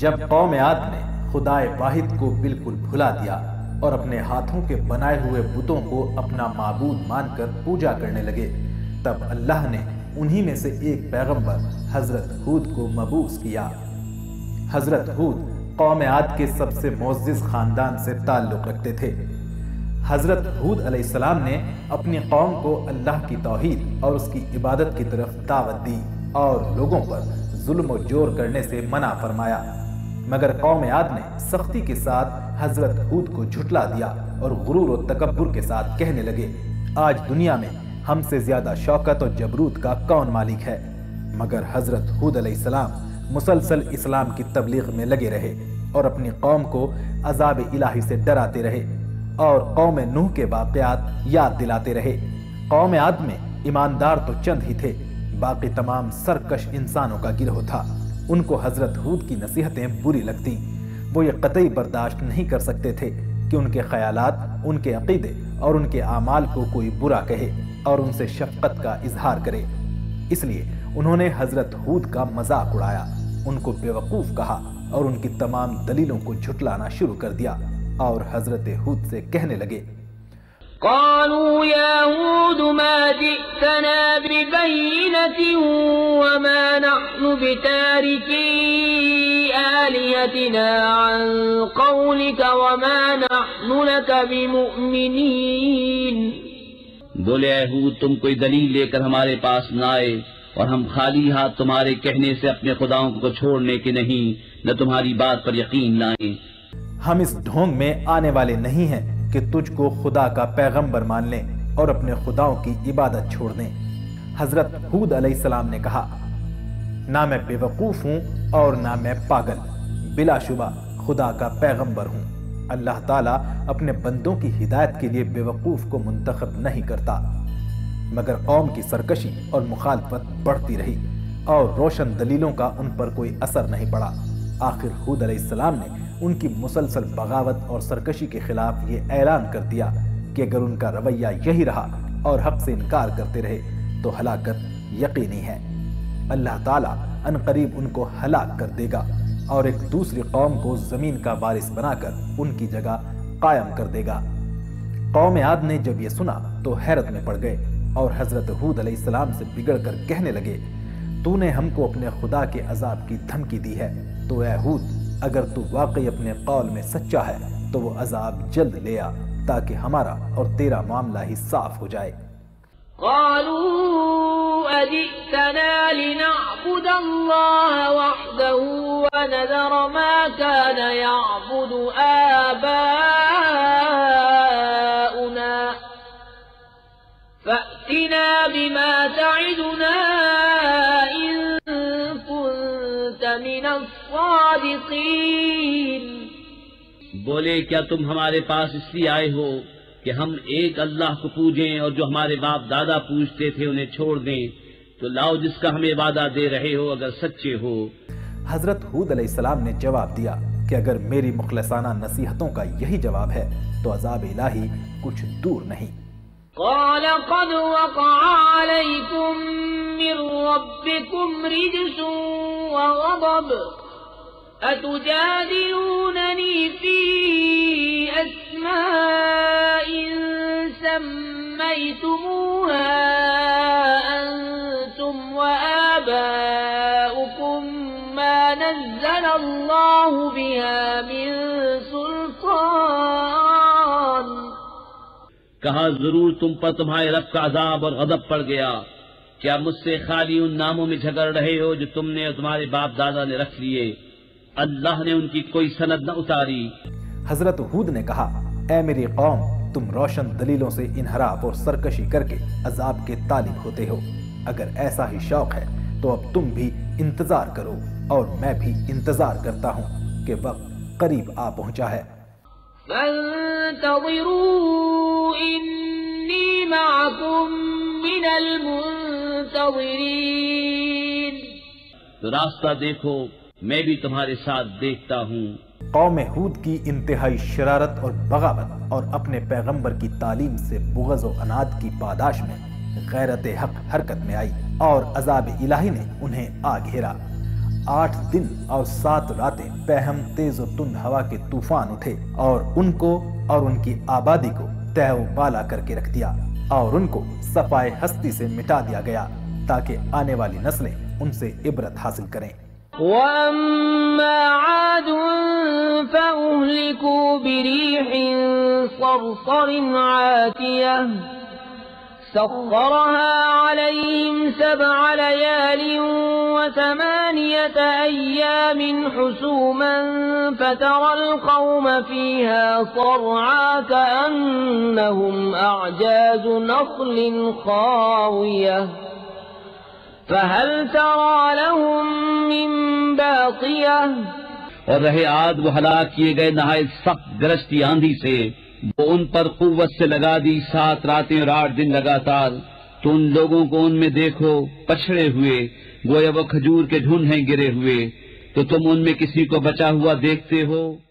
جب قوم عاد نے خدائے واحد کو بالکل بھلا دیا اور اپنے ہاتھوں کے بنائے ہوئے بتوں کو اپنا معبود مان کر پوجا کرنے لگے، تب اللہ نے انہی میں سے ایک پیغمبر حضرت ہود کو مبعوث کیا۔ حضرت ہود قوم عاد کے سب سے معزز خاندان سے تعلق رکھتے تھے۔ حضرت ہود علیہ السلام نے اپنی قوم کو اللہ کی توحید اور اس کی عبادت کی طرف دعوت دی اور لوگوں پر ظلم و جور کرنے سے منع فرمایا، مگر قوم عاد نے سختی کے ساتھ حضرت ہود کو جھٹلا دیا اور غرور و تکبر کے ساتھ کہنے لگے، آج دنیا میں ہم سے زیادہ شوکت و جبروت کا کون مالک ہے؟ مگر حضرت ہود علیہ السلام مسلسل اسلام کی تبلیغ میں لگے رہے اور اپنی قوم کو عذاب الہی سے ڈراتے رہے اور قوم نوح کے واقعات یاد دلاتے رہے۔ قوم عاد میں ایماندار تو چند ہی تھے، باقی تمام سرکش انسانوں کا گروہ تھا۔ ان کو حضرت ہود کی نصیحتیں بری لگتیں۔ وہ یہ قطعی برداشت نہیں کر سکتے تھے کہ ان کے خیالات، ان کے عقیدے اور ان کے اعمال کو کوئی برا کہے اور ان سے شفقت کا اظہار کرے۔ اس لیے انہوں نے حضرت ہود کا مذاق اڑایا، ان کو بیوقوف کہا اور ان کی تمام دلیلوں کو جھٹلانا شروع کر دیا اور حضرت ہود سے کہنے لگے، قالوا يا هود ما جئتنا ببينة وما نحن بتاركي آلهتنا عن قولك وما نحن لك بمؤمنين۔ بولے اے ہود، تم کوئی دلیل لے کر ہمارے پاس نہ آئے اور ہم خالی ہاتھ تمہارے کہنے سے اپنے خداؤں کو چھوڑنے کے نہیں، نہ تمہاری بات پر یقین لائیں۔ ہم اس ڈھونگ میں آنے والے نہیں ہیں کہ تجھ کو خدا کا پیغمبر مان لیں اور اپنے خداؤں کی عبادت چھوڑ دیں۔ حضرت ہود علیہ السلام نے کہا، نہ میں بے وقوف ہوں اور نہ میں پاگل، بلا شبہ خدا کا پیغمبر ہوں۔ اللہ تعالیٰ اپنے بندوں کی ہدایت کے لیے بے وقوف کو منتخب نہیں کرتا۔ مگر قوم کی سرکشی اور مخالفت بڑھتی رہی اور روشن دلیلوں کا ان پر کوئی اثر نہیں پڑا۔ آخر ہود علیہ السلام نے ان کی مسلسل بغاوت اور سرکشی کے خلاف یہ اعلان کر دیا کہ اگر ان کا رویہ یہی رہا اور حق سے انکار کرتے رہے تو ہلاکت یقینی ہے۔ اللہ تعالیٰ عنقریب ان کو ہلاک کر دے گا اور ایک دوسری قوم کو زمین کا وارث بنا کر ان کی جگہ قائم کر دے گا۔ قوم عاد نے جب یہ سنا تو حیرت میں پڑ گئے اور حضرت ہود علیہ السلام سے بگڑ کر کہنے لگے، تو نے ہم کو اپنے خدا کے عذاب کی دھمکی دی ہے، تو اے ہود، اگر تو واقعی اپنے قول میں سچا ہے تو وہ عذاب جلد لے آ تاکہ ہمارا اور تیرا معاملہ ہی صاف ہو جائے۔ قالوا أجئتنا لنعبد الله وحده ونذر ما كان يعبد آباؤنا فأتنا بما تعدنا إن كنت من الصادقين۔ بولے کیا تم ہمارے پاس اس لیے آئے ہو کہ ہم ایک اللہ کو پوجیں اور جو ہمارے باپ دادا پوجتے تھے انہیں چھوڑ دیں؟ تو لاؤ جس کا ہمیں وعدہ دے رہے ہو اگر سچے ہو۔ حضرت ہود علیہ السلام نے جواب دیا کہ اگر میری مخلصانہ نصیحتوں کا یہی جواب ہے تو عذاب الہی کچھ دور نہیں۔ قال قد وقع عليكم من ربكم رجس وغضب أتجادلونني في أسماء سميتموها أنتم وآباؤكم ما نزل الله بها من سلطان۔ کہا ضرور تم پر تمہارے رب کا عذاب اور غضب پڑ گیا، کیا مجھ سے خالی ان ناموں میں جھگڑ رہے ہو جو تم نے اور تمہارے باپ دادا نے رکھ لیے؟ اللہ نے ان کی کوئی سند نہ اتاری۔ حضرت ہود نے کہا، اے میری قوم، تم روشن دلیلوں سے انحراف اور سرکشی کر کے عذاب کے طالب ہوتے ہو۔ اگر ایسا ہی شوق ہے تو اب تم بھی انتظار کرو اور میں بھی انتظار کرتا ہوں کہ وقت قریب آ پہنچا ہے۔ فانتظروا انی معکم من المنتظرین۔ تو راستہ دیکھو، میں بھی تمہارے ساتھ دیکھتا ہوں۔ قوم ہود کی انتہائی شرارت اور بغاوت اور اپنے پیغمبر کی تعلیم سے بغض و عناد کی پاداش میں غیرت حق حرکت میں آئی اور عذاب الہی نے انہیں آ گھیرا۔ 8 दिन और 7 रातें बेहम तेज और तुंद हवा के तूफान उठे और उनको और उनकी आबादी को तहव बाला करके रख दिया और उनको सफाए हस्ती से मिटा दिया गया ताकि आने वाली नस्लें उनसे इबरत हासिल करें। وَأَمَّا عَادٌ فَأُهْلِكُوا بِرِيحٍ صَرْصَرٍ عَاتِيَةٍ سَخَّرَهَا عَلَيْهِمْ 7 لَيَالٍ و8 أَيَّامٍ حُسُومًا فَتَرَى الْقَوْمَ فِيهَا صَرْعَىٰ كَأَنَّهُمْ أَعْجَازُ نَخْلٍ خَاوِيَةٍ فَهَلْ تَرَىٰ لَهُم مِّن بَاقِيَةٍ۔ اور رہے عاد وہ ہلاک کیے گئے نہایت سخت گرجتی آندھی سے، وہ ان پر قوت سے لگا دی 7 راتیں اور 8 دن لگاتار، تو ان لوگوں کو ان میں دیکھو پچھڑے ہوئے گویا وہ کھجور کے ڈھونڈ ہیں گرے ہوئے، تو تم ان میں کسی کو بچا ہوا دیکھتے ہو؟